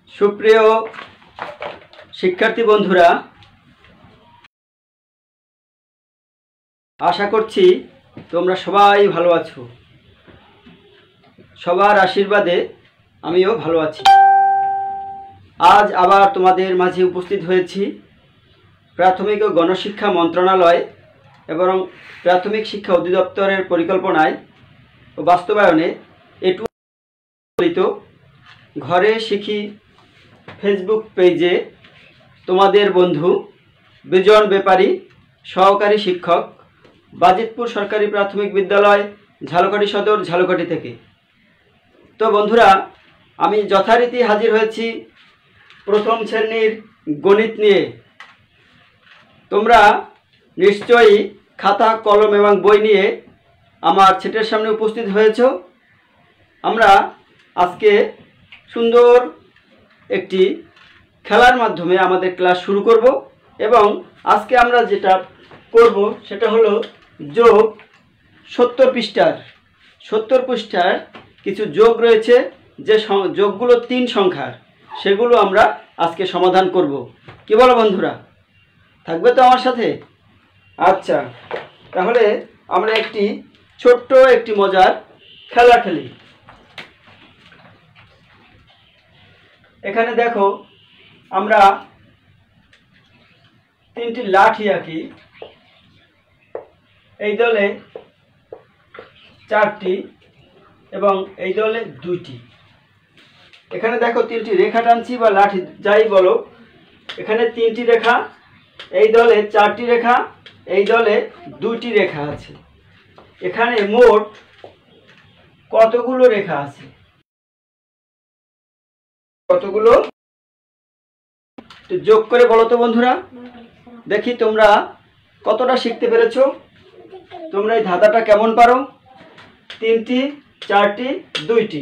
সুপ্রিয় শিক্ষার্থী বন্ধুরা, আশা করছি তোমরা সবাই ভালো আছো। সবার আশীর্বাদে আমিও ভালো আছি। আজ আবার তোমাদের মাঝে উপস্থিত হয়েছি প্রাথমিক ও গণশিক্ষা মন্ত্রণালয় এবং প্রাথমিক শিক্ষা অধিদপ্তরের পরিকল্পনায় ও বাস্তবায়নে এটু ঘরে শিখি ফেসবুক পেজে তোমাদের বন্ধু বিজন ব্যাপারী, সহকারী শিক্ষক, বাজিতপুর সরকারি প্রাথমিক বিদ্যালয়, ঝালকাঠি সদর, ঝালকাঠি থেকে। তো বন্ধুরা, আমি যথারীতি হাজির হয়েছি প্রথম শ্রেণীর গণিত নিয়ে। তোমরা নিশ্চয়ই খাতা, কলম এবং বই নিয়ে আমার ছেটের সামনে উপস্থিত হয়েছ। আমরা আজকে সুন্দর একটি খেলার মাধ্যমে আমাদের ক্লাস শুরু করব এবং আজকে আমরা যেটা করব সেটা হলো যোগ। 70 পৃষ্ঠার কিছু যোগ রয়েছে, যে যোগগুলো 3 সংখ্যার, সেগুলো আমরা আজকে সমাধান করব। কি বলো বন্ধুরা, থাকবে তো আমার সাথে? আচ্ছা, তাহলে আমরা ছোট্ট একটি মজার খেলা খেলি। এখানে দেখো, আমরা 3টি লাঠি আঁকি। এই দলে 4টি এবং এই দলে 2টি। এখানে দেখো 3টি রেখা টানছি বা লাঠি যাই বলো। এখানে 3টি রেখা, এই দলে 4টি রেখা, এই দলে 2টি রেখা আছে। এখানে মোট কতগুলো রেখা আছে? কতগুলো যোগ করে বলো তো বন্ধুরা, দেখি তোমরা কতটা শিখতে পেরেছো। তোমরা এই ধাঁধাটা কেমন পারো? 3টি, 4টি, 2টি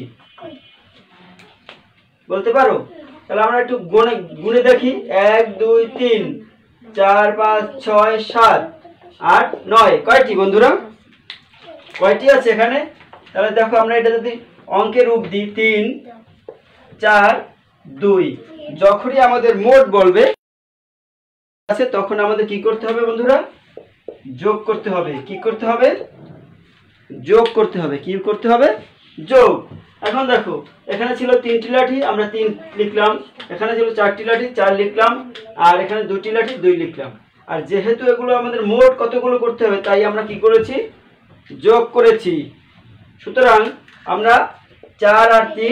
বলতে পারো? তাহলে আমরা একটু গুনে দেখি। 1 2 3 4 5 6 7 8 9। কয়টি বন্ধুরা? কয়টি আছে এখানে? তাহলে দেখো, আমরা এটা যদি অঙ্কের রূপ দিই 3 4 2, যখনই আমাদের মোট বলবে আছে তখন আমাদের কি করতে হবে বন্ধুরা? যোগ করতে হবে। কি করতে হবে? যোগ করতে হবে। কি করতে হবে? যোগ। এখন দেখো, এখানে ছিল 3টি লাঠি, আমরা 3 লিখলাম। এখানে ছিল 4টি লাঠি, 4 লিখলাম। আর এখানে 2টি লাঠি, 2 লিখলাম। আর যেহেতু এগুলো আমাদের মোট কতগুলো করতে হবে, তাই আমরা কি করেছি? যোগ করেছি। সুতরাং আমরা 4 আর 3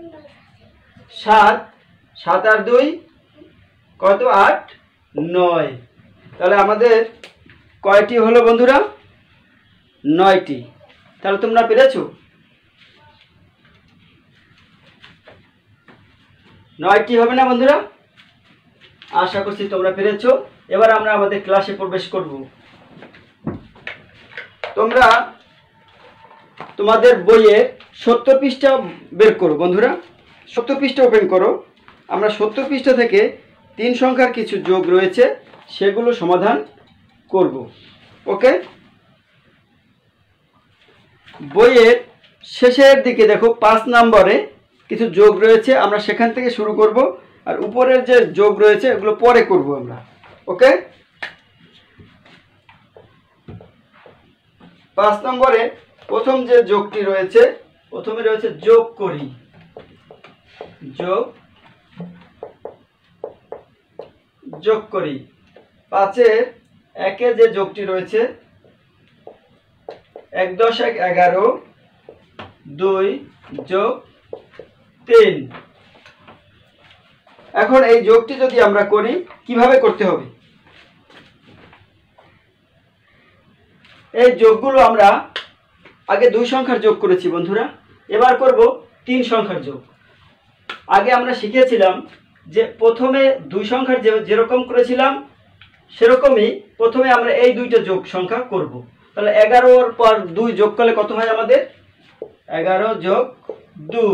7, 7 আর 2 কত? 8 9। তাহলে আমাদের কয়টি হলো বন্ধুরা? 9টি। তাহলে তোমরা পেরেছো? 9টি হবে না বন্ধুরা? আশা করছি তোমরা পেরেছো। এবার আমরা আমাদের ক্লাসে প্রবেশ করব। তোমরা তোমাদের বইয়ে 70 পৃষ্ঠা বের করো বন্ধুরা। 70 পৃষ্ঠা ওপেন করো। আমরা 70 পৃষ্ঠা থেকে 3 সংখ্যার কিছু যোগ রয়েছে, সেগুলো সমাধান করব। ওকে? বইয়ের শেষের দিকে দেখো 5 নম্বরে কিছু যোগ রয়েছে, আমরা সেখান থেকে শুরু করব। আর উপরের যে যোগ রয়েছে এগুলো পরে করব আমরা। ওকে? 5 নম্বরে প্রথম যে যোগটি রয়েছে, প্রথমে রয়েছে যোগ করি। যোগ করি 5-এর 1-এ যে যোগটি রয়েছে, 1 10 1 11, 2 যোগ 3। এখন এই যোগটি যদি আমরা করি, কিভাবে করতে হবে? এই যোগগুলো আমরা আগে 2 সংখ্যার যোগ করেছি বন্ধুরা, এবার করব 3 সংখ্যার যোগ। আগে আমরা শিখেছিলাম যে প্রথমে 2 সংখ্যার যেরকম করেছিলাম সেরকমই প্রথমে আমরা এই 2টা যোগ সংখ্যা করব। তাহলে 11-র পর 2 যোগ করলে কত হয় আমাদের? 11 যোগ 2।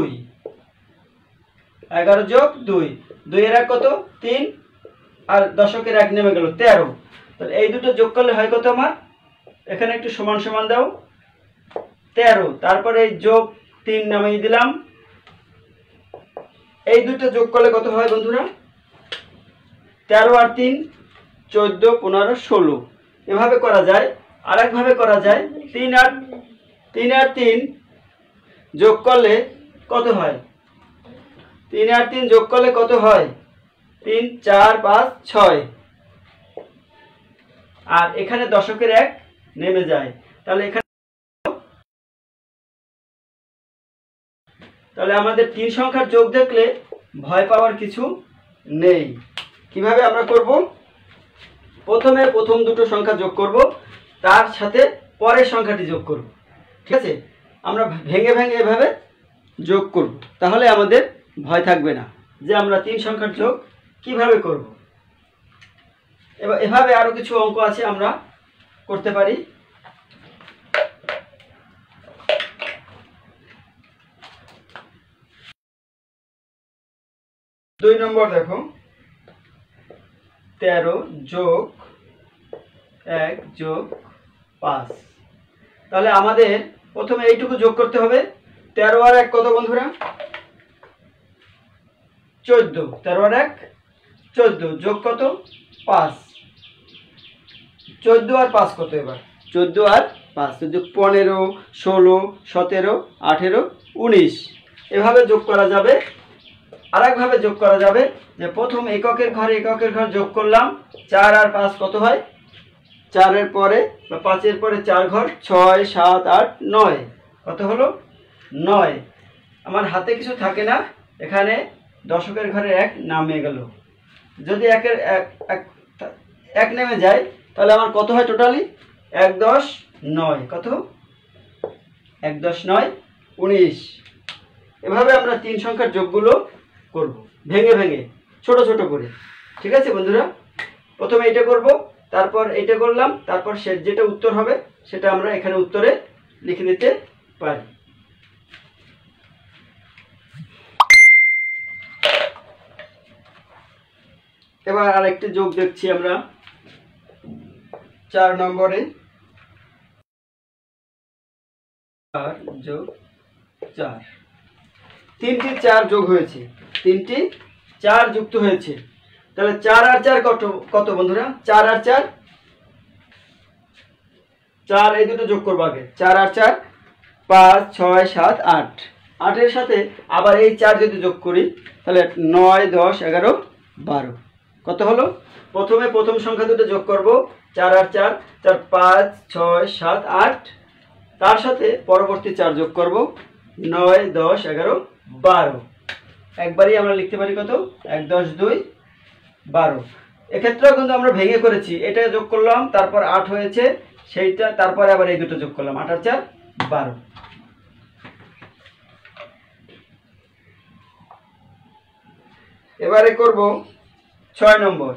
11 যোগ 2, 2-এর 1 কত? 3, আর দশকের 1 নেমে গেল 13। তাহলে এই দুটো যোগ করলে হয় কত আমার? এখানে একটু সমান সমান দাও, 13। তারপরে এই যোগ 3 নামিয়ে দিলাম, এই দুটো যোগ করলে কত হয় বন্ধুরা? 13 আর 3 14, 15, 16। এভাবে করা যায়। আর একভাবে করা যায়, 3 আর 3 যোগ করলে কত হয়? 3 আর 3 যোগ করলে কত হয়? 3, 4, 5, 6। আর এখানে দশকের 1 নেমে যায়। তাহলে আমাদের 3 সংখ্যার যোগ দেখলে ভয় পাওয়ার কিছু নেই। কিভাবে আমরা করব? প্রথমে প্রথম দুটো সংখ্যা যোগ করব, তার সাথে পরের সংখ্যাটি যোগ করব। ঠিক আছে? আমরা ভেঙে ভেঙে এভাবে যোগ করব, তাহলে আমাদের ভয় থাকবে না যে আমরা 3 সংখ্যার যোগ কিভাবে করব। এভাবে আরো কিছু অঙ্ক আছে, আমরা করতে পারি। দুই নম্বর দেখো, 13 যোগ 1 যোগ 5। তাহলে আমাদের প্রথমে এইটুকু যোগ করতে হবে। 13 আর 1 কত বন্ধুরা? 14। 13 আর 1 14, যোগ কত? 5। 14 আর 5 কত? এবার 14 আর 5 15, 16, 17, 18, 19। এভাবে যোগ করা যাবে। আর একভাবে যোগ করা যাবে যে প্রথম এককের ঘর যোগ করলাম। 4 আর 5 কত হয়? 4 এর পরে বা 5 এর পরে 4 ঘর, 6, 7, 8, 9। কত হলো? 9। আমার হাতে কিছু থাকে না, এখানে দশকের ঘরে 1 নামে গেল। যদি 1 নেমে যায় তাহলে আমার কত হয় টোটালি? 1, 10, 9। কত? 1, 10, 9, 19। এভাবে আমরা 3 সংখ্যার যোগগুলো করব, ভেঙে ভেঙে ছোট ছোট করে। ঠিক আছে বন্ধুরা? প্রথমে এটা করব, তারপর এটা করলাম, তারপর যেটা উত্তর হবে সেটা আমরা এখানে উত্তরে লিখে দিতে পারি। এবার আরেকটি যোগ দেখছি আমরা 4 নম্বরে। 4 যোগ 4, 3টি 4 যোগ হয়েছে, 3টি 4 যুক্ত হয়েছে। তাহলে 4 আর 4 কত বন্ধুরা? 4 আর 4 4, এই দুটো যোগ করবো আগে। 4 আর 4 5, 6, 7, 8। 8 এর সাথে আবার এই 4 যদি যোগ করি তাহলে 9, 10, 11, 12। কত হলো? প্রথমে প্রথম সংখ্যা দুটো যোগ করব, 4 আর 4 4, 5, 6, 7, 8। তার সাথে পরবর্তী 4 যোগ করব, 9, 10, 11, 12। একবারই আমরা লিখতে পারি কত? 1, 10, 2, 12। এক্ষেত্রেও কিন্তু আমরা ভেঙে করেছি। এটা যোগ করলাম, তারপর 8 হয়েছে সেইটা, তারপরে আবার এই দুটো যোগ করলাম, 8 আর 4, 12। এবারে করব 6 নম্বর।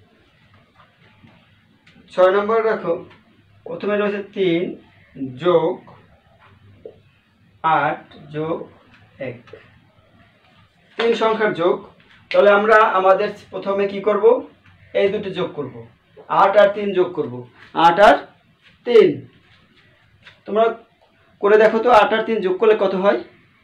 6 নম্বর দেখো, প্রথমে রয়েছে 3 যোগ 8 যোগ 1, 3 সংখ্যার যোগ। তাহলে আমরা আমাদের প্রথমে কি করব? এই দুটো যোগ করব, 8 আর 3 যোগ করব। 8 আর 3 তোমরা করে দেখো তো, 8 আর 3 যোগ করলে কত হয়?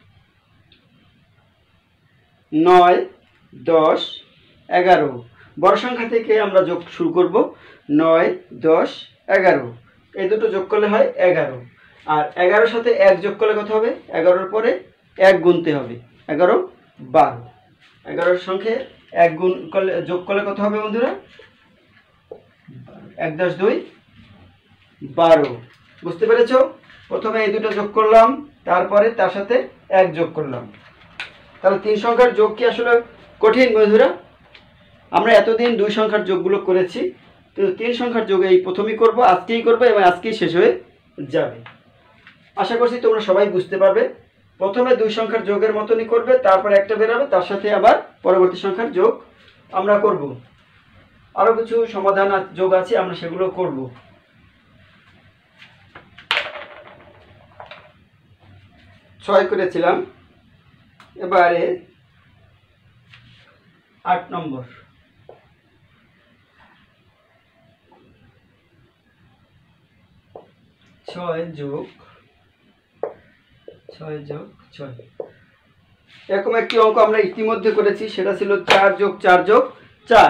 9, 10, 11। বড় সংখ্যা থেকে আমরা যোগ শুরু করব। 9, 10, 11। এই দুটো যোগ করলে হয় 11। আর 11-র সাথে 1 যোগ করলে কত হবে? 11-র পরে 1 গুনতে হবে। 11, 12। 11-র সঙ্গে 1 গুণ করলে, যোগ করলে কত হবে বন্ধুরা? 1, 10, 2, 12। বুঝতে পেরেছো? প্রথমে এই দুটো যোগ করলাম, তারপরে তার সাথে 1 যোগ করলাম। তাহলে 3 সংখ্যার যোগ কি আসলে কঠিন বন্ধুরা? আমরা এতদিন 2 সংখ্যার যোগগুলো করেছি, কিন্তু 3 সংখ্যার যোগ এই প্রথমেই করব, আজকেই করব এবং আজকেই শেষ হয়ে যাবে। আশা করছি তোমরা সবাই বুঝতে পারবে। প্রথমে 2 সংখ্যার যোগের মতনই করবে, তারপর একটা বেরোবে, তার সাথে আবার পরবর্তী সংখ্যার যোগ আমরা করব। আরো কিছু সমাধান যোগ আছে, আমরা সেগুলো করব। ছয় করেছিলাম, এবারে 8 নম্বর। 6 যোগ 6। এরকম একটি অঙ্ক আমরা ইতিমধ্যে করেছি, সেটা ছিল 4 যোগ 4 যোগ 4।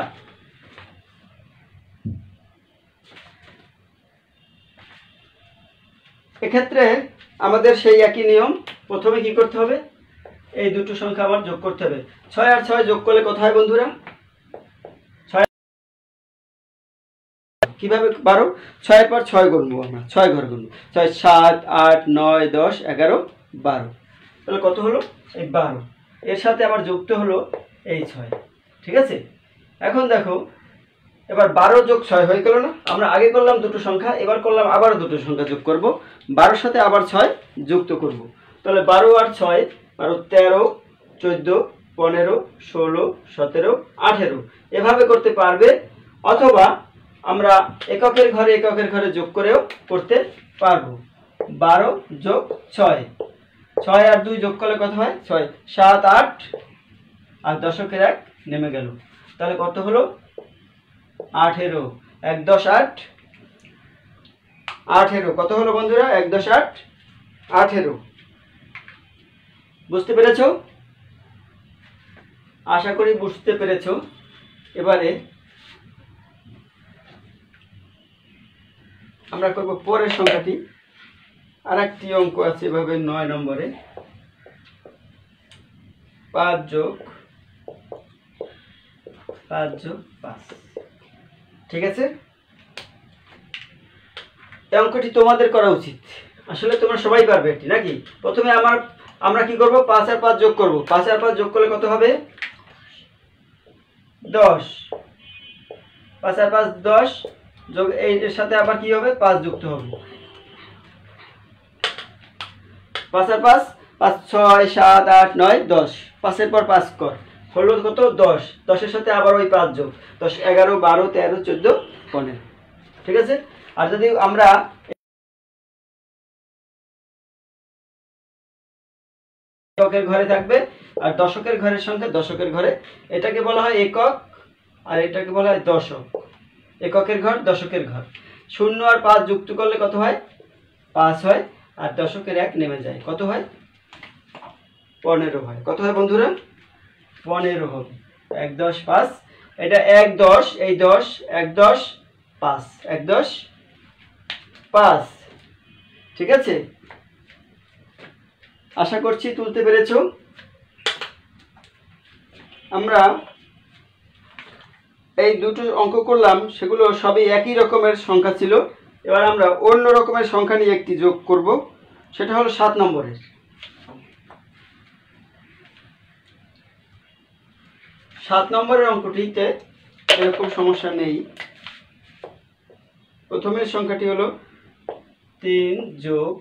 এক্ষেত্রে আমাদের সেই একই নিয়ম, প্রথমে কি করতে হবে, এই দুটো সংখ্যা আবার যোগ করতে হবে। 6 আর 6 যোগ করলে কত হয় বন্ধুরা? 6 কিভাবে 12, 6 এর পর 6 গুনবো আমরা, 6 ঘর গুনবো, 6 7 8 9 10 11 12, তাহলে কত হলো? এই 12। এর সাথে আবার যুক্ত হলো এই 6, ঠিক আছে। এখন দেখো, এবার 12 যোগ 6 হয়ে গেল না? আমরা আগে করলাম দুটো সংখ্যা, এবার করলাম আবারও দুটো সংখ্যা যোগ করব, 12 সাথে আবার 6 যুক্ত করব। তাহলে 12 আর 6 12 13 14 15 16 17 18, এভাবে করতে পারবে। অথবা আমরা এককের ঘরে যোগ করেও করতে পারবো। 12 যোগ 6, 6 আর 2 যোগ করলে কত হয়? 6 7 8 আর দশকের 1 নেমে গেল, তাহলে কত হলো? 18। 1 10 8 18, কত হলো বন্ধুরা? 1 10 8 18। বুঝতে পেরেছো? আশা করি বুঝতে পেরেছো। এবারে আমরা করব পরের সংখ্যাটি। আর একটি অঙ্ক আছে এভাবে 9 নম্বরে, 5 যোগ 5, ঠিক আছে। এই অঙ্কটি তোমাদের করা উচিত, আসলে তোমরা সবাই পারবে এটি, নাকি? প্রথমে আমরা কি করব? 5 আর 5 যোগ করব। 5 আর 5 যোগ করলে কত হবে? 10। 5 আর 5 10 যোগ, এর সাথে আবার কি হবে? 5 যুক্ত হবে। 5 আর 5 5 6 7 8 9 10, 5 এর পর 5 কর, হলো কত? 10। 10 এর সাথে আবার ওই 5 যোগ, 10 11 12 13 14 15, ঠিক আছে। আর যদি আমরা এককের ঘরে থাকবে আর দশকের ঘরের সংখ্যা দশকের ঘরে, এটাকে বলা হয় একক আর এটাকে বলা হয় দশক। এককের ঘর দশকের ঘর। 0 আর 5 যুক্ত করলে কত হয়? 5 হয়। আর দশকের 1 নেমে যায়, কত হয়? 15 হয়। কত হয় বন্ধুরা? 15 হবে। 1 10 5, এটা 1 10, এই 10 1 10 5, 1 10 5, ঠিক আছে। আশা করছি তুলতে পেরেছো। আমরা এই দুটো অঙ্ক করলাম, সেগুলো সবই একই রকমের সংখ্যা ছিল। এবার আমরা অন্য রকমের সংখ্যা নিয়ে একটি যোগ করব, সেটা হলো 7 নম্বরের। 7 নম্বরের অঙ্কটিতে এরকম সমস্যা নেই। প্রথমের সংখ্যাটি হলো 3 যোগ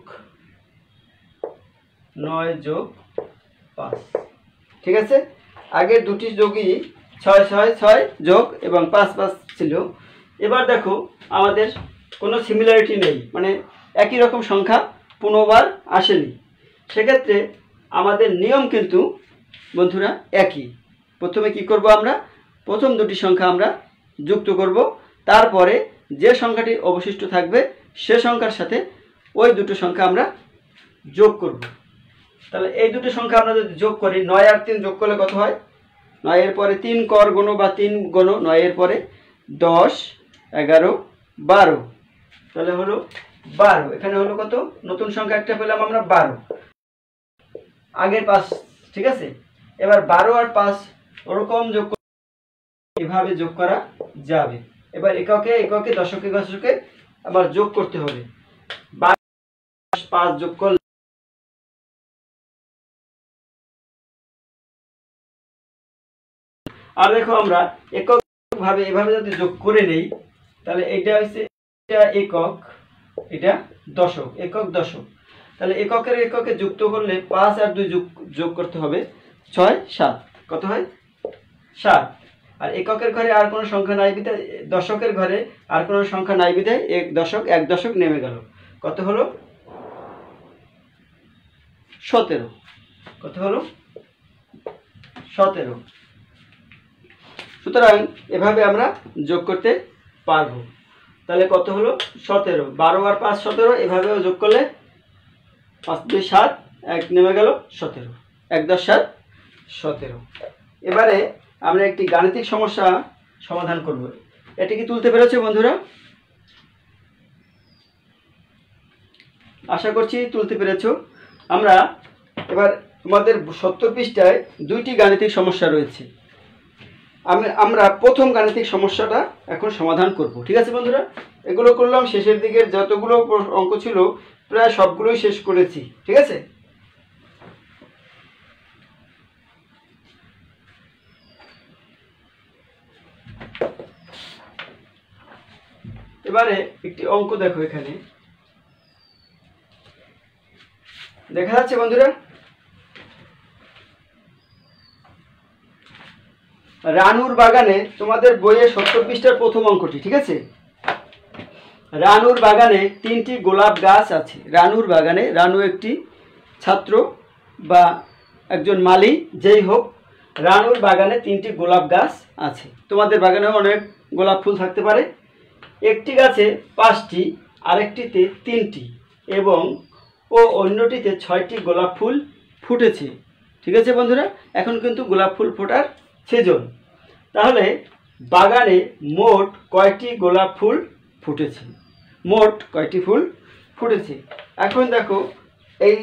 9 যোগ 5, ঠিক আছে। আগের দুটি যোগই 6 6 6 যোগ এবং 5 5 ছিল। এবার দেখো, আমাদের কোনো সিমিলারিটি নেই, মানে একই রকম সংখ্যা পুনর্বার আসেনি। সেক্ষেত্রে আমাদের নিয়ম কিন্তু বন্ধুরা একই। প্রথমে কি করব? আমরা প্রথম দুটি সংখ্যা আমরা যুক্ত করব, তারপরে যে সংখ্যাটি অবশিষ্ট থাকবে সে সংখ্যার সাথে ওই দুটো সংখ্যা আমরা যোগ করব। তাহলে এই দুটো সংখ্যা আমরা যদি যোগ করি, 9 আর 3 যোগ করলে কত হয়? 9 এর পরে 3 কর গুণ বা 3 গুণ 9 এর পরে 10 11 12, তাহলে হলো 12। এখানে হলো কত? নতুন সংখ্যা একটা পেলাম আমরা 12, আগের 5, ঠিক আছে। এবার 12 আর 5 ওরকম যোগ, এভাবে যোগ করা যাবে। এবার এককে এককে দশকে দশকে আবার যোগ করতে হবে। 5 যোগ করলে আর দেখো, আমরা একক ভাবে এভাবে যদি যোগ করে নেই, তাহলে এটা হচ্ছে এটা একক, এটা দশক, একক দশক। তাহলে এককের এককে যুক্ত করলে 5 আর 2 যোগ করতে হবে, 6 7, কত হয়? 7। আর এককের ঘরে আর কোনো সংখ্যা নাই বিধায়, দশকের ঘরে আর কোনো সংখ্যা নাই বিধায় এক দশক নেমে গেল, কত হলো? 17। কত হলো? 17। সুতরাং এভাবে আমরা যোগ করতে পারবো। তাহলে কত হলো? 17। 12 আর 5 17, এভাবেও যোগ করলে 5 2 7, 1 নেমে গেল 17, 1 10 7 17। এবারে আমরা একটি গাণিতিক সমস্যা সমাধান করব। এটি কি তুলতে পেরেছো বন্ধুরা? আশা করছি তুলতে পেরেছো। আমরা এবার তোমাদের 70 পৃষ্ঠায় দুইটি গাণিতিক সমস্যা রয়েছে। আমরা প্রথম গাণিতিক সমস্যাটা এখন সমাধান করব। ঠিক আছে বন্ধুরা? এগুলো করলাম শেষের দিকের যতগুলো অঙ্ক ছিল প্রায় সবগুলোই শেষ করেছি। ঠিক আছে? এবারে একটি অঙ্ক দেখো, এখানে দেখা যাচ্ছে বন্ধুরা, রানুর বাগানে, তোমাদের বইয়ে 70 পৃষ্ঠার প্রথম অঙ্কটি। ঠিক আছে? রানুর বাগানে 3টি গোলাপ গাছ আছে। রানুর বাগানে, রানু একটি ছাত্র বা একজন মালি, যেই হোক, রানুর বাগানে 3টি গোলাপ গাছ আছে। তোমাদের বাগানেও অনেক গোলাপ ফুল থাকতে পারে। একটি গাছে 5টি, আরেকটিতে 3টি এবং অন্যটিতে 6টি গোলাপ ফুল ফুটেছে। ঠিক আছে বন্ধুরা? এখন কিন্তু গোলাপ ফুল ফোটার সিজন। তাহলে বাগানে মোট কয়টি গোলাপ ফুল ফুটেছে? মোট কয়টি ফুল ফুটেছে? এখন দেখো, এই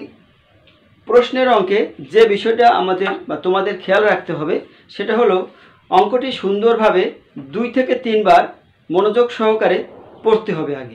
প্রশ্নের অঙ্কে যে বিষয়টা আমাদের বা তোমাদের খেয়াল রাখতে হবে সেটা হলো অঙ্কটি সুন্দরভাবে 2 থেকে 3 বার মনোযোগ সহকারে পড়তে হবে আগে।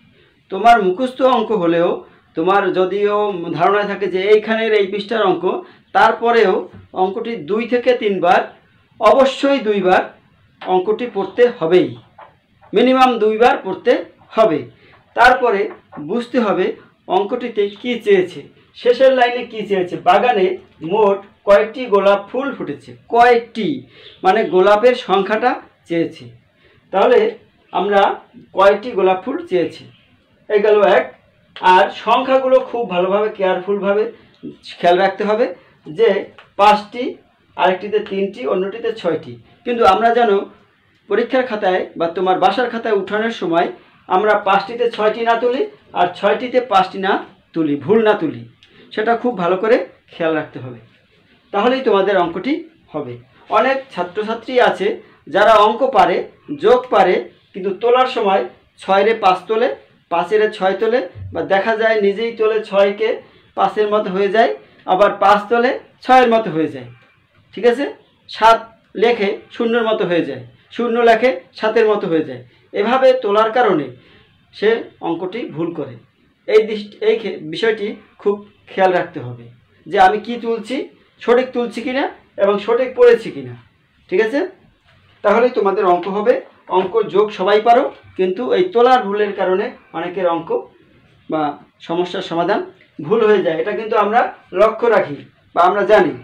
তোমার মুখস্থ অঙ্ক হলেও, তোমার যদিও ধারণা থাকে যে এইখানের এই পৃষ্ঠার অঙ্ক, তারপরেও অঙ্কটি 2 থেকে 3 বার, অবশ্যই 2 বার অঙ্কটি পড়তে হবেই, মিনিমাম 2 বার পড়তে হবে। তারপরে বুঝতে হবে অঙ্কটিতে কি চেয়েছে, শেষের লাইনে কি চেয়েছে। বাগানে মোট কয়েকটি গোলাপ ফুল ফুটেছে, কয়েকটি মানে গোলাপের সংখ্যাটা চেয়েছে। তাহলে আমরা কয়টি গোলাপ ফুল চেয়েছি, এই গেল 1। আর সংখ্যাগুলো খুব ভালোভাবে কেয়ারফুলভাবে খেয়াল রাখতে হবে যে 5টি, আরেকটিতে 3টি, অন্যটিতে 6টি। কিন্তু আমরা যেন পরীক্ষার খাতায় বা তোমার বাসার খাতায় উঠানোর সময় আমরা 5টিতে 6টি না তুলি আর 6টিতে 5টি না তুলি, ভুল না তুলি, সেটা খুব ভালো করে খেয়াল রাখতে হবে। তাহলেই তোমাদের অঙ্কটি হবে। অনেক ছাত্রছাত্রী আছে যারা অঙ্ক পারে, যোগ পারে, কিন্তু তোলার সময় 6-এর 5 তোলে, 5-এর 6 তোলে, বা দেখা যায় নিজেই তোলে 6-কে 5-এর মতো হয়ে যায়, আবার 5 তোলে 6-এর মতো হয়ে যায়। ঠিক আছে? 7 লেখে 0-এর মতো হয়ে যায়, 0 লেখে 7-এর মতো হয়ে যায়। এভাবে তোলার কারণে সে অঙ্কটি ভুল করে। এই বিষয়টি খুব খেয়াল রাখতে হবে যে আমি কি তুলছি, সঠিক তুলছি কিনা এবং সঠিক পড়েছি কিনা। ঠিক আছে? তাহলেই তোমাদের অঙ্ক হবে। অঙ্ক যোগ সবাই পারো, কিন্তু এই তোলার ভুলের কারণে অনেকের অঙ্ক বা সমস্যার সমাধান ভুল হয়ে যায়। এটা কিন্তু আমরা লক্ষ্য রাখি বা আমরা জানি।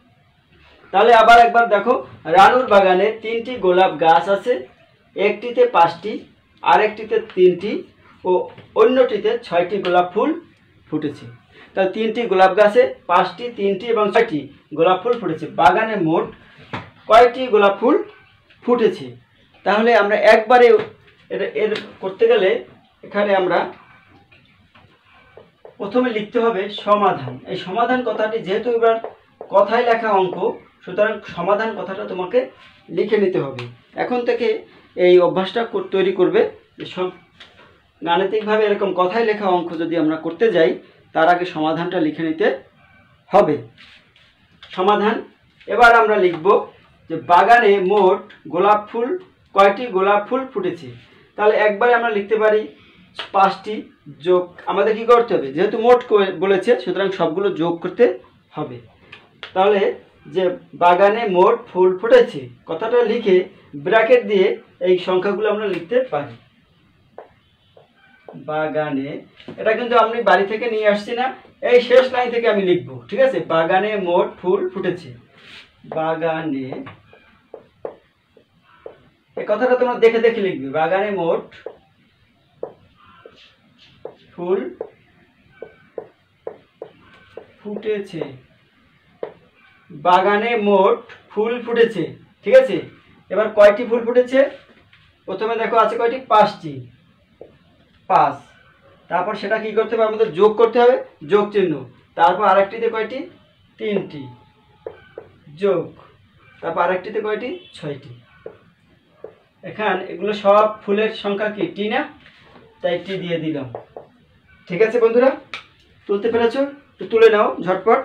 তাহলে আবার একবার দেখো, রানুর বাগানে 3টি গোলাপ গাছ আছে, একটিতে 5টি, আরেকটিতে 3টি ও অন্যটিতে 6টি গোলাপ ফুল ফুটেছে। তাহলে 3টি গোলাপ গাছে 5টি, 3টি এবং 6টি গোলাপ ফুল ফুটেছে। বাগানে মোট কয়টি গোলাপ ফুল ফুটেছে? তাহলে আমরা একবারে এর করতে গেলে এখানে আমরা প্রথমে লিখতে হবে সমাধান। এই সমাধান কথাটি যেহেতু এবার কথায় লেখা অঙ্ক, সুতরাং সমাধান কথাটা তোমাকে লিখে নিতে হবে। এখন থেকে এই অভ্যাসটা তৈরি করবে যে সব গাণিতিকভাবে এরকম কথায় লেখা অঙ্ক যদি আমরা করতে যাই, তার আগে সমাধানটা লিখে নিতে হবে। সমাধান এবার আমরা লিখব যে বাগানে মোট গোলাপ ফুল, কয়টি গোলাপ ফুল ফুটেছে। তাহলে একবারে আমরা লিখতে পারি 5টি, যোগ আমাদের কি করতে হবে, যেহেতু মোট বলেছে সুতরাং সবগুলো যোগ করতে হবে। তাহলে যে বাগানে মোট ফুল ফুটেছে কথাটা লিখে ব্র্যাকেট দিয়ে এই সংখ্যাগুলো আমরা লিখতে পারি। বাগানে, এটা কিন্তু আমি বাড়ি থেকে নিয়ে আসছি না, এই শেষ লাইন থেকে আমি লিখব। ঠিক আছে? বাগানে মোট ফুল ফুটেছে। বাগানে, এই কথাটা তোমরা দেখে দেখে লিখবে। বাগানে মোট ফুল ফুটেছে। বাগানে মোট ফুল ফুটেছে। ঠিক আছে? এবার কয়টি ফুল ফুটেছে? প্রথমে দেখো আছে কয়টি, 5টি, 5। তারপর সেটা কি করতে হবে, আমাদের যোগ করতে হবে, যোগ চিহ্ন। তারপর আরেকটিতে কয়টি, 3টি, যোগ, তারপর আরেকটিতে কয়টি? 6টি। এখান এগুলো সব ফুলের সংখ্যা কি? টি না? তাই টি দিয়ে দিলাম। ঠিক আছে বন্ধুরা, তুলতে পেরেছো? তো তুলে নাও ঝটপট।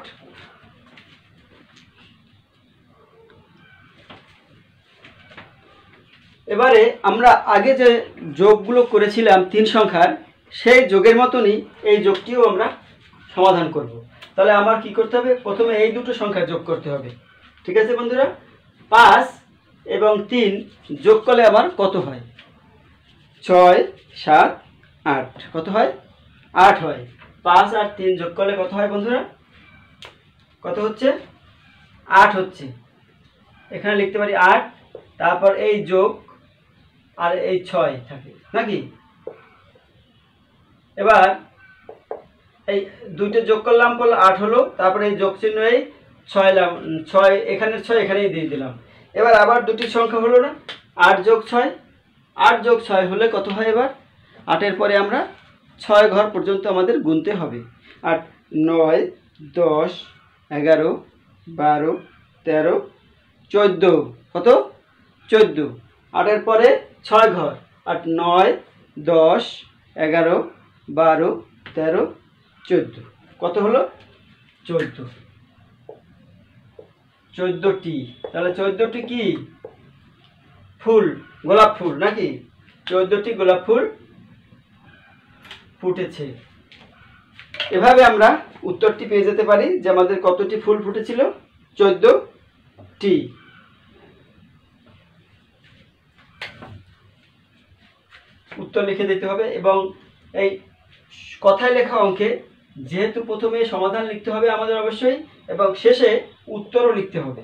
এবারে আমরা আগে যে যোগগুলো করেছিলাম 3 সংখ্যার, সেই যোগের মতনই এই যোগটিও আমরা সমাধান করব। তাহলে আমার কি করতে হবে? প্রথমে এই দুটো সংখ্যা যোগ করতে হবে। ঠিক আছে বন্ধুরা, 5 এবং 3 যোগ করলে আমার কত হয়? 6, 7, 8। কত হয়? 8 হয়। 5 আর 3 যোগ করলে কত হয় বন্ধুরা? কত হচ্ছে? 8 হচ্ছে। এখানে লিখতে পারি 8, তারপর এই যোগ আর এই 6 থাকে নাকি? এবার এই দুইটা যোগ করলাম, 8 হলো, তারপরে এই যোগ চিহ্ন এই 6 এখানে 6 এখানেই দিয়ে দিলাম। এবার আবার দুটি সংখ্যা হলো না? 8 যোগ 6, 8 যোগ 6 হলে কত হয়? এবার 8-এর পরে আমরা 6 ঘর পর্যন্ত আমাদের গুনতে হবে। 8, 9, 10, 11, 12, 13, 14। কত? 14। 8-এর পরে 6 ঘর, 8, 9, 10, 11, 12, 13, 14। কত হলো? 14। 14টি। তাহলে 14টি কি? ফুল, গোলাপ ফুল নাকি? 14টি গোলাপ ফুল ফুটেছে। এভাবে আমরা উত্তরটি পেয়ে যেতে পারি যে আমাদের কতটি ফুল ফুটেছিল? 14টি। উত্তর লিখে দিতে হবে। এবং এই কথায় লেখা অঙ্কে যেহেতু প্রথমে সমাধান লিখতে হবে আমাদের অবশ্যই, এবং শেষে উত্তরও লিখতে হবে।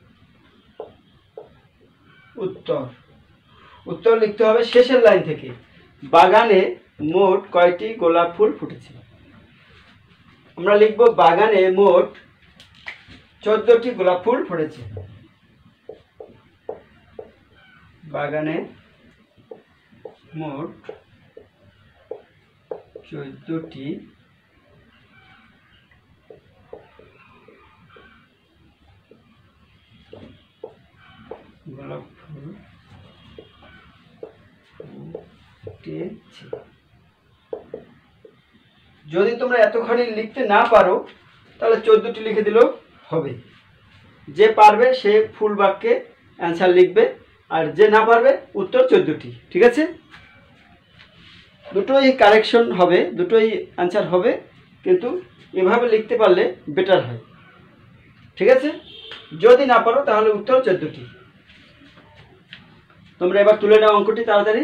উত্তর লিখতে হবে শেষের লাইন থেকে। বাগানে মোট কয়টি গোলাপ ফুল ফুটেছে? আমরা লিখব বাগানে মোট 14টি গোলাপ ফুল ফুটেছে। বাগানে মোট 14টি গোলাপ ফুল ফুটেছে। যদি তোমরা এতখানি লিখতে না পারো তাহলে 14টি লিখে দিলেও হবে। যে পারবে সে ফুল বাক্যে অ্যান্সার লিখবে, আর যে না পারবে উত্তর 14টি। ঠিক আছে, দুটোই কারেকশন হবে, দুটোই অ্যান্সার হবে, কিন্তু এভাবে লিখতে পারলে বেটার হয়। ঠিক আছে, যদি না পারো তাহলে উত্তর 14টি। তোমরা এবার তুলে নাও অঙ্কটি তাড়াতাড়ি।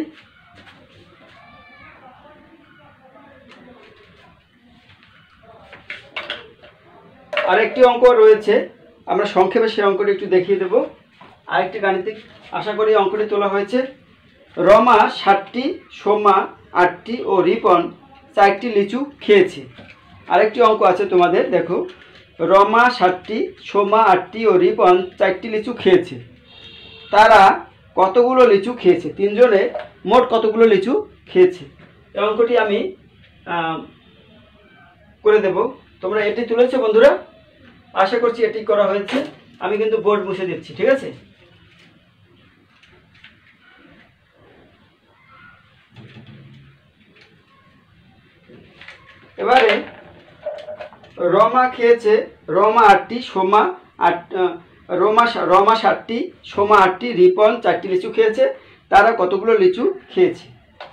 আরেকটি অঙ্ক রয়েছে, আমরা সংক্ষেপে সেই অঙ্কটি একটু দেখিয়ে দেব। আরেকটি গাণিতিক, আশা করি অঙ্কটি তোলা হয়েছে। রমা 7টি, সোমা 8টি ও রিপন 4টি লিচু খেয়েছে। আরেকটি অঙ্ক আছে তোমাদের, দেখো। রমা 7টি, সোমা 8টি ও রিপন 4টি লিচু খেয়েছে। তারা কতগুলো লিচু খেয়েছে? তিনজনে মোট কতগুলো লিচু খেয়েছে? এই অঙ্কটি আমি করে দেব। তোমরা এটি তুলেছো বন্ধুরা? আশা করছি এটি করা হয়েছে। আমি কিন্তু বোর্ড মুছে দিচ্ছি। ঠিক আছে, এবারে রমা খেয়েছে, রমা 8টি, সোমা 7টি, সোমা 8টি, রিপন 4টি লিচু খেয়েছে। তারা কতগুলো লিচু খেয়েছে?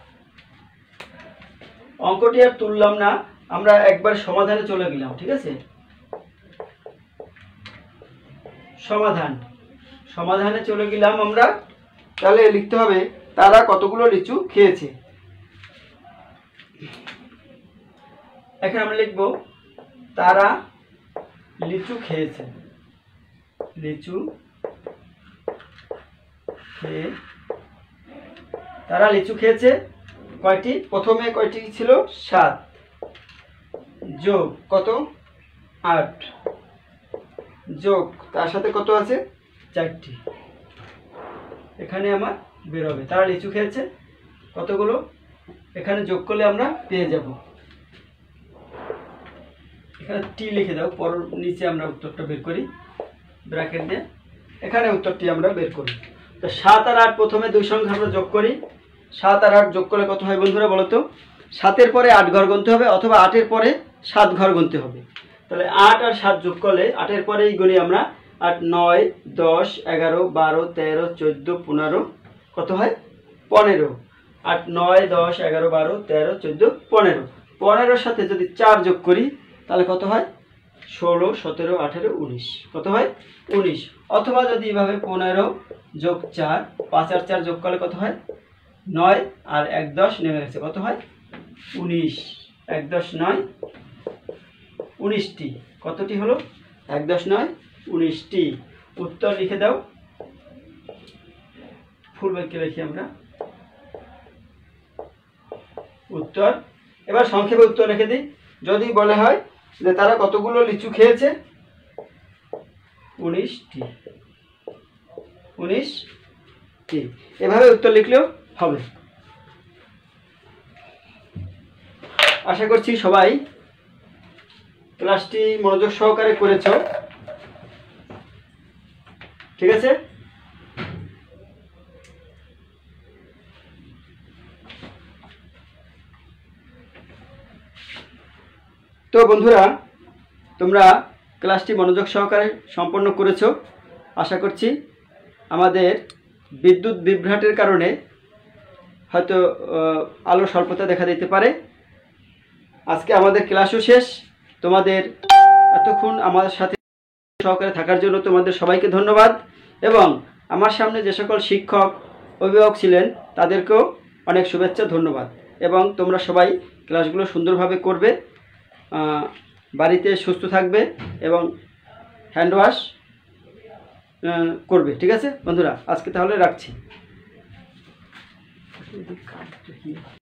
অঙ্কটি আর তুললাম না, আমরা একবার সমাধানে চলে গেলাম। ঠিক আছে, সমাধানে চলে গেলাম আমরা। তাহলে লিখতে হবে তারা কতগুলো লিচু খেয়েছে। এখানে আমরা লিখব তারা লিচু খেয়েছে। তারা লিচু খেয়েছে কয়টি? প্রথমে কয়টি ছিল? 7, যোগ কত? 8, যোগ তার সাথে কত আছে? 4টি। এখানে আমার বেরোবে তারা লিচু খেয়েছে কতগুলো, এখানে যোগ করলে আমরা পেয়ে যাব। এখানে টি লিখে দাও, পর নিচে আমরা উত্তরটা বের করি। ব্র্যাকেট দিয়ে এখানে উত্তরটি আমরা বের করি। তো 7 আর 8 প্রথমে দুই সংখ্যা আমরা যোগ করি। 7 আর 8 যোগ করলে কত হয় বন্ধুরা বলো তো? 7-এর পরে 8 ঘর গুনতে হবে অথবা 8-এর পরে 7 ঘর গুনতে হবে। তাহলে 8 আর 7 যোগ করলে 8-এর পরেই গুনি আমরা 8, 9, 10, 11, 12, 13, 14, 15 কত হয় 15। 8, 9, 10, 11, 12, 13, 14, 15। 15-র সাথে যদি 4 যোগ করি তাহলে কত হয় 16, 17, 18, 19 কত হয় 19। অথবা যদি এভাবে 15 যোগ 4 5 আর 4 যোগ করলে কত হয় 9 আর 1 10 নেমে গেছে কত হয় 19। 1 10 9 19টি কতটি হলো 1 10 9 19টি। উত্তর লিখে দাও। ফুল বাক্যে লিখি আমরা উত্তর। এবার সংক্ষেপে উত্তর লিখে দিই। যদি বলে হয় যে তারা কতগুলো লিচু খেয়েছে 19টি। 19টি এভাবে উত্তর লিখলেও হবে। আশা করছি সবাই ক্লাসটি মনোযোগ সহকারে করেছো। ঠিক আছে। তো বন্ধুরা তোমরা ক্লাসটি মনোযোগ সহকারে সম্পন্ন করেছো। আশা করছি আমাদের বিদ্যুৎ বিভ্রাটের কারণে হয়তো আলো স্বল্পতা দেখা দিতে পারে। আজকে আমাদের ক্লাসও শেষ। তোমাদের এতক্ষণ আমাদের সাথে সহকারে থাকার জন্য তোমাদের সবাইকে ধন্যবাদ এবং আমার সামনে যে সকল শিক্ষক অভিভাবক ছিলেন তাদেরকেও অনেক শুভেচ্ছা ধন্যবাদ। এবং তোমরা সবাই ক্লাসগুলো সুন্দরভাবে করবে, বাড়িতে সুস্থ থাকবে এবং হ্যান্ড ওয়াশ করবে। ঠিক আছে বন্ধুরা, আজকে তাহলে রাখছি।